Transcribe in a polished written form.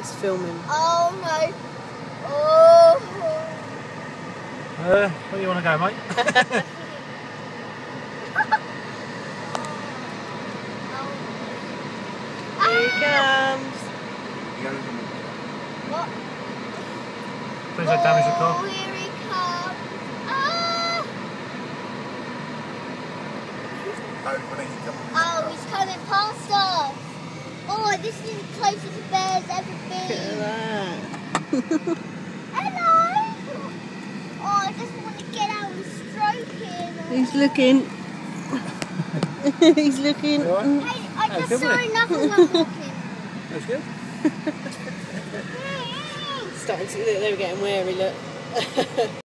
He's filming. Oh no. Oh. Where do you want to go, mate? Here he comes. What? Please don't damage the car. Oh, here he comes. Ah. Oh, he's coming past us. Oh, this is the closest a bear's ever been. Look at that. Hello. Oh, I just want to get out and stroke him. He's looking. He's looking. Hey, I just saw another one walking. That's good. Starting to, they were getting wary, look.